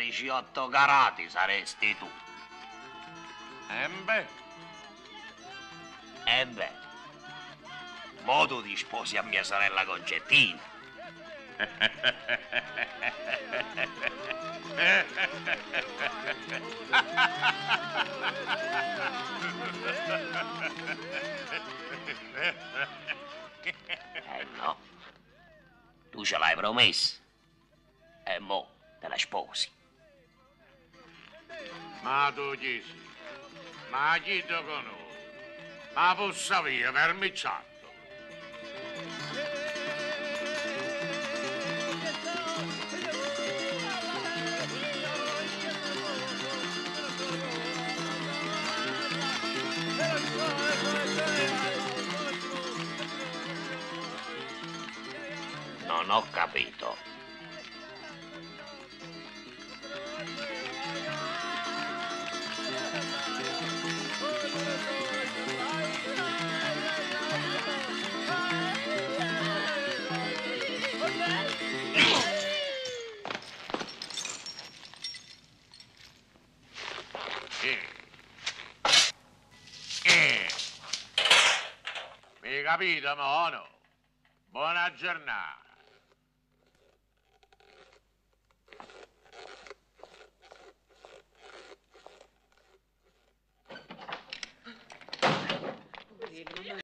18 carati saresti tu. E beh, mo tu ti sposi a mia sorella Concettina. No, tu ce l'hai promesso. E mo te la sposi. Ma tu chi sei? Ma chi ti conosce? Ma possa via, vermicciato. Non ho capito. Mi capito, mono? Buona giornata.